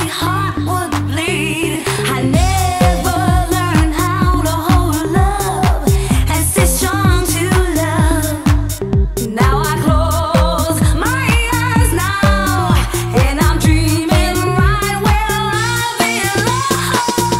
heart would bleed. I never learned how to hold love and stay strong to love. Now I close my eyes now, and I'm dreaming right where I belong.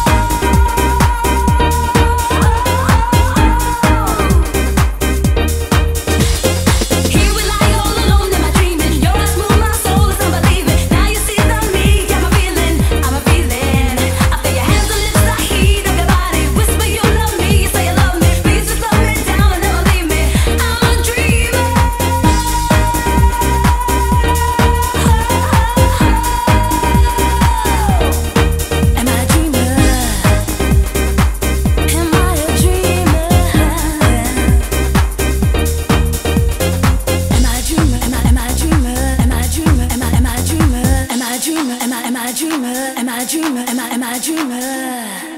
Here we lie all alone in my dreaming. Your eyes move my soul, it's unbelieving. Now you see the me, I'm a feeling, I'm a feeling. I feel your hands, the lips, the heat of your body. Whisper you love me, you say you love me. Please just slow me down and never leave me. I'm a dreamer. Am I a dreamer? Am I a dreamer? Am I a dreamer? Am I a dreamer? Am I a dreamer? Am I a dreamer? Am I a dreamer? Am I a dreamer? Am I a dreamer? Am I a dreamer?